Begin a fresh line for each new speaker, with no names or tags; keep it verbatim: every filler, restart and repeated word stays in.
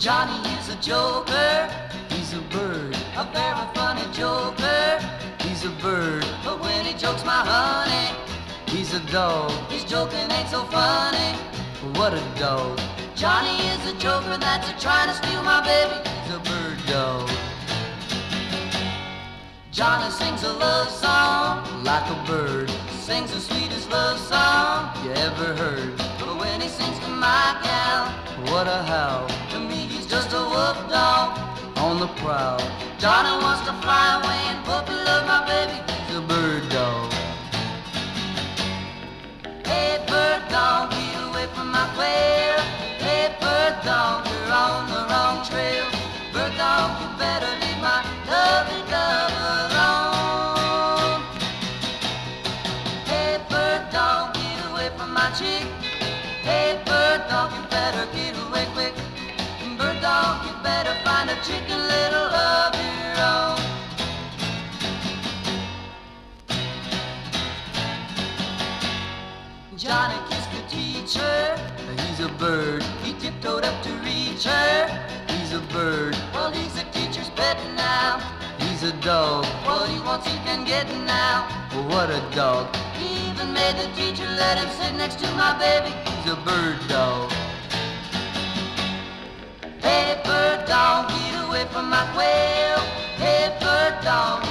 Johnny is a joker, he's a bird, a very funny joker, he's a bird. But when he jokes my honey, he's a dog. His joking ain't so funny, what a dog. Johnny is a joker that's a trying to steal my baby, he's a bird dog. Johnny sings a love song like a bird, sings the sweetest love song you ever heard. But when he sings to my gal, what a howl. To me he's just a wolf dog on the prowl. Johnny wants to fly away and puppy love my baby, he's a bird dog. Hey bird dog, get away from my quail. Hey bird dog, you're on the wrong trail. Bird dog, you better leave my lovely love alone. Hey bird dog, get away from my chick. Hey bird dog, you better get away quick. Bird dog, you better find a chicken little of your own. Johnny kissed the teacher, he's a bird. He tiptoed up to reach her, he's a bird. Well, he's a teacher's pet now, he's a dog. What he wants he can get now, what a dog. He even made the teacher let him sit next to my baby, he's a bird dog. Hey bird dog, get away from my quail. Hey bird dog,